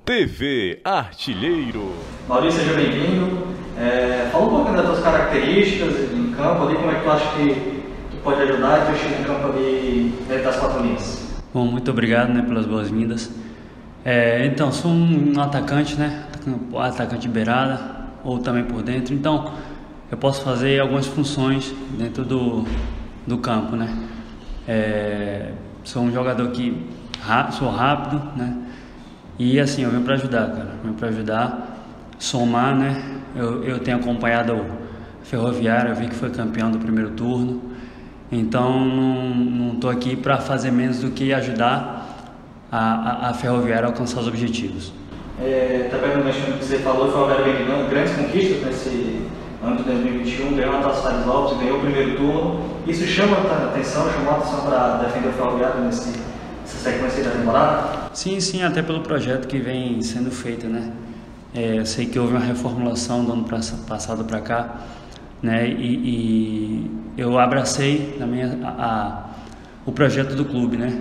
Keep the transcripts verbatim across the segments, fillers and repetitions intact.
T V Artilheiro. Maurício, seja bem-vindo. É, fala um pouquinho das tuas características em campo, ali, como é que tu acha que tu pode ajudar e tu chega em campo ali dentro das quatro linhas. Bom, muito obrigado, né, pelas boas-vindas. É, então, sou um atacante, né, atacante de beirada ou também por dentro, então eu posso fazer algumas funções dentro do, do campo, né. É, sou um jogador que sou rápido, né, e assim, eu venho para ajudar, cara, eu venho para ajudar, somar, né. Eu, eu tenho acompanhado o Ferroviário, eu vi que foi campeão do primeiro turno, então não estou aqui para fazer menos do que ajudar a, a, a Ferroviária a alcançar os objetivos. É, também no mês que você falou, o Ferroviário vem ganhando grandes conquistas nesse ano de dois mil e vinte e um, ganhou a Taça Fares Lopes, ganhou o primeiro turno. Isso chama a atenção, chamou a atenção para defender o Ferroviário nesse, nessa sequência da temporada? Sim, sim, até pelo projeto que vem sendo feito, né? É, eu sei que houve uma reformulação do ano passado para cá, né? E, e eu abracei também a, a, o projeto do clube, né?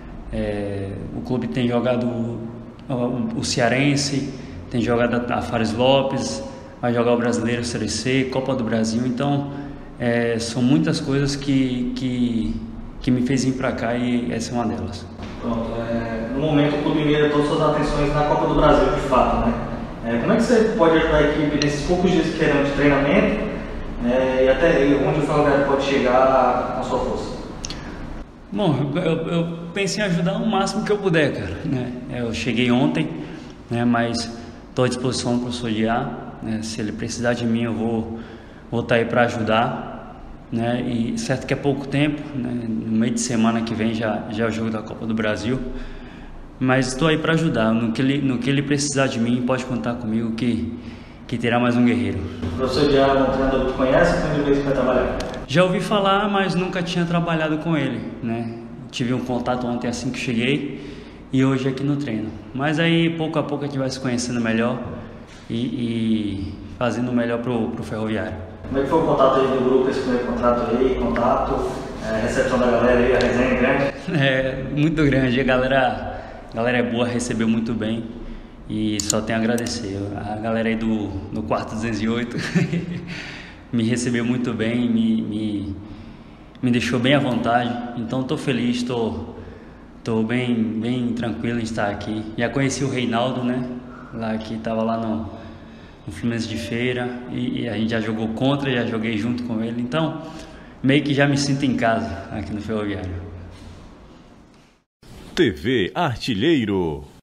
É, o clube tem jogado o, o, o Cearense, tem jogado a Fares Lopes, vai jogar o Brasileiro, Série C, Copa do Brasil, então é, são muitas coisas que, que, que me fez vir para cá e essa é uma delas. Pronto, é, no momento o clube mira todas as suas atenções na Copa do Brasil, de fato, né? É, como é que você pode ajudar a equipe nesses poucos dias que terão de treinamento, é, e até onde o Ferroviário pode chegar com a sua força? Bom, eu, eu pensei em ajudar o máximo que eu puder, cara, né? Eu cheguei ontem, né? Mas estou à disposição do professor Diá, né? Se ele precisar de mim, eu vou vou estar aí para ajudar, né? E certo que é pouco tempo, né? No meio de semana que vem já já é o jogo da Copa do Brasil, mas estou aí para ajudar. No que ele no que ele precisar de mim, pode contar comigo que que terá mais um guerreiro. O professor Diá é um treinador que tu conhece, ou primeira vez que vai trabalhar? Já ouvi falar, mas nunca tinha trabalhado com ele, né? Tive um contato ontem assim que cheguei e hoje aqui no treino. Mas aí, pouco a pouco, a gente vai se conhecendo melhor e, e fazendo o melhor pro, pro Ferroviário. Como é que foi o contato aí do grupo, esse primeiro contrato aí, contato, é, recepção da galera aí, a resenha é grande? É, muito grande, a galera, a galera é boa, recebeu muito bem e só tenho a agradecer. A galera aí do, do quarto duzentos e oito me recebeu muito bem, me, me, me deixou bem à vontade, então estou feliz, estou tô, tô bem, bem tranquilo em estar aqui. Já conheci o Reinaldo, né, lá que estava lá no, no Fluminense de Feira e, e a gente já jogou contra, já joguei junto com ele, então meio que já me sinto em casa aqui no Ferroviário. T V Artilheiro.